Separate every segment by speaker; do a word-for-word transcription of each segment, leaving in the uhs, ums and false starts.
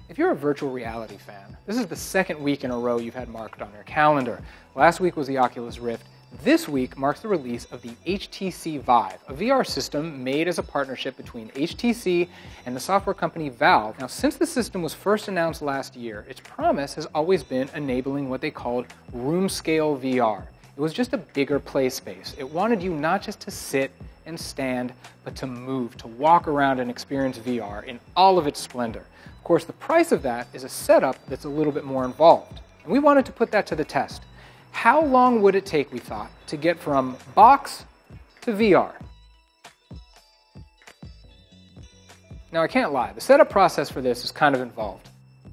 Speaker 1: If you're a virtual reality fan, this is the second week in a row you've had marked on your calendar. Last week was the Oculus Rift. This week marks the release of the H T C Vive, a V R system made as a partnership between H T C and the software company Valve. Now, since the system was first announced last year, its promise has always been enabling what they called room-scale V R. It was just a bigger play space. It wanted you not just to sit and stand, but to move, to walk around and experience V R in all of its splendor. Of course, the price of that is a setup that's a little bit more involved. And we wanted to put that to the test. How long would it take, we thought, to get from box to V R? Now, I can't lie, the setup process for this is kind of involved.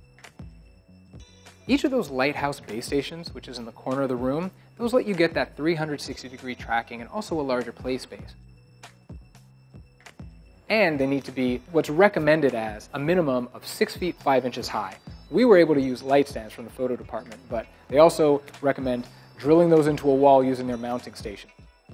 Speaker 1: Each of those Lighthouse base stations, which is in the corner of the room, those let you get that three hundred sixty degree tracking and also a larger play space. And they need to be what's recommended as a minimum of six feet five inches high. We were able to use light stands from the photo department, but they also recommend drilling those into a wall using their mounting station.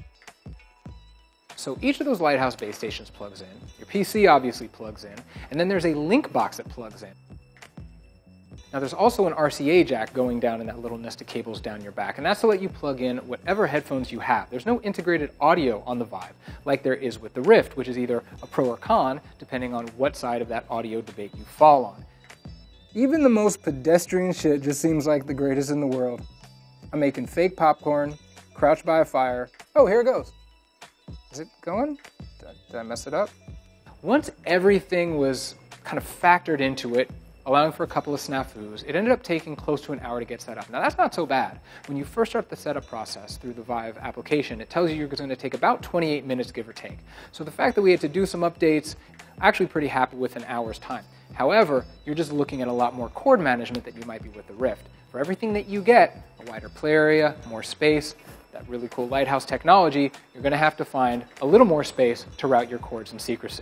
Speaker 1: So each of those Lighthouse base stations plugs in, your P C obviously plugs in, and then there's a link box that plugs in. Now there's also an R C A jack going down in that little nest of cables down your back, and that's to let you plug in whatever headphones you have. There's no integrated audio on the Vive, like there is with the Rift, which is either a pro or con, depending on what side of that audio debate you fall on. Even the most pedestrian shit just seems like the greatest in the world. I'm making fake popcorn, crouched by a fire. Oh, here it goes. Is it going? Did I, did I mess it up? Once everything was kind of factored into it, allowing for a couple of snafus, it ended up taking close to an hour to get set up. Now that's not so bad. When you first start the setup process through the Vive application, it tells you you're going to take about twenty-eight minutes, give or take. So the fact that we had to do some updates, actually pretty happy with an hour's time. However, you're just looking at a lot more cord management than you might be with the Rift. For everything that you get, a wider play area, more space, that really cool Lighthouse technology, you're going to have to find a little more space to route your cords in secrecy.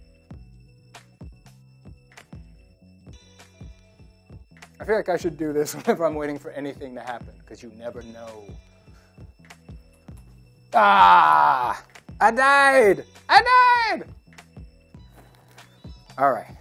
Speaker 1: I feel like I should do this whenever I'm waiting for anything to happen, because you never know. Ah! I died! I died! All right.